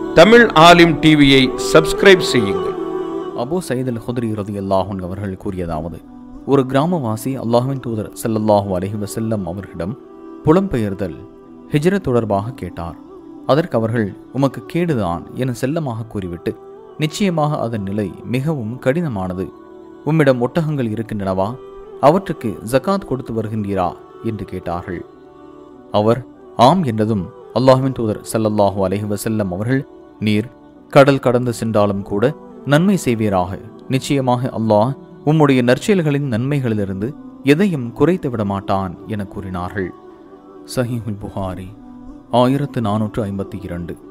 தமிழ் ஆலிம் டிவியை சப்ஸ்கிரைப் செய்யுங்கள். Abu Zayed அல்-குத்ரி ரலியல்லாஹு அன்ஹு அவர்கள் கூறியதாவது, ஒரு கிராமவாசி அல்லாஹ்வின் தூதர் ஸல்லல்லாஹு அலைஹி வஸல்லம் அவர்களிடம் புலம்பெயர்தல் ஹிஜ்ரத் தொடர்பாக கேட்டார். அதற்கு அவர்கள், உமக்கு கேடுதான் என செல்லமாக கூறிவிட்டு, நிச்சயமாக அதன் நிலை மிகவும் கடினமானது. உம்மிடம் ஒட்டகங்கள் இருக்கின்றனவா? அவற்றுக்கு ஜகாத் கொடுத்து வருகின்றீரா என்று கேட்டார்கள். அவர் ஆம் என்றதும் அல்லாஹ்வின் தூதர் ஸல்லல்லாஹு அலைஹி வஸல்லம் அவர்கள், நீர் கடல் கடந்து சென்றாலும் கூட நன்மை செய்வீராக. நிச்சயமாக அல்லாஹ் உம்முடைய நற்செயல்களின் நன்மைகளிலிருந்து எதையும் குறைத்து விட மாட்டான் என கூறினார்கள். சஹீஹுல் புகாரி 1452.